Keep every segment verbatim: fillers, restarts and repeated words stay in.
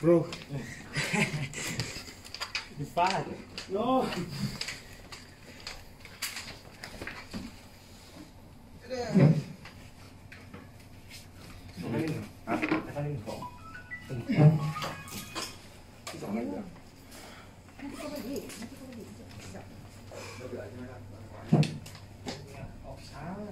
Bro. Depan. No. Hah? Depan ini kok. Nanti kau balik. Nanti kau balik. Sekejap. Oh, salah.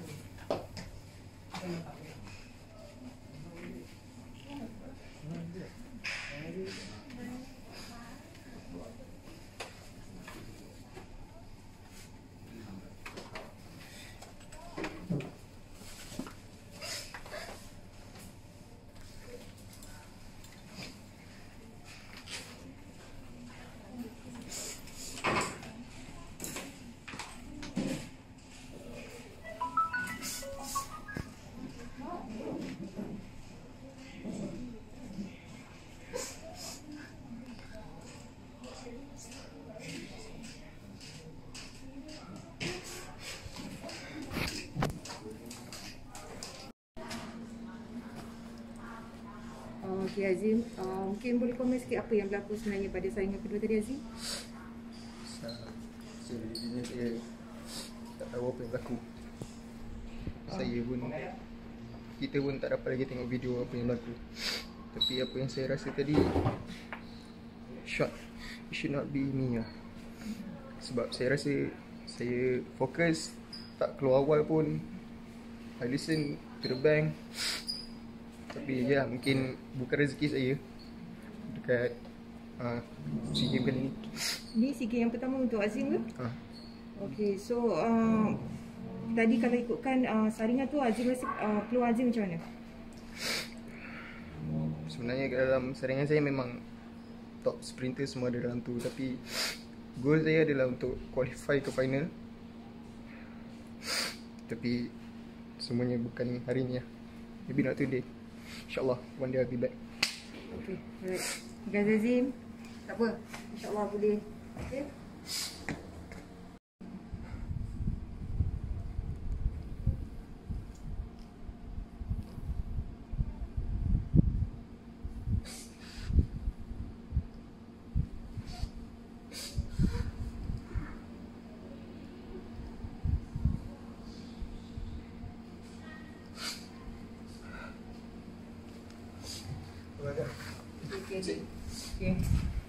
Okey Azim, uh, mungkin boleh komen sikit apa yang berlaku sebenarnya pada saingan kedua tadi Azim? Sejujurnya saya tak tahu apa yang berlaku. Saya pun, kita pun tak dapat lagi tengok video apa yang berlaku. Tapi apa yang saya rasa tadi, shot, it should not be me lah. Sebab saya rasa saya fokus, tak keluar awal pun. I listen to the bank. Tapi ya, mungkin bukan rezeki saya dekat uh, SEA Games kali ni. Ni SEA Games yang pertama untuk Azim ke? Ha. Okey, so uh, tadi kalau ikutkan uh, saringan tu Azim rasa uh, peluang Azim macam mana? Sebenarnya dalam saringan saya memang top sprinter semua ada dalam tu. Tapi goal saya adalah untuk qualify ke final. Tapi semuanya bukan hari ni lah. Maybe not today. InsyaAllah one day I'll be back. Okey, alright. Terima kasih Azim. Tak apa, insyaAllah boleh. Okey. Okay. Okay.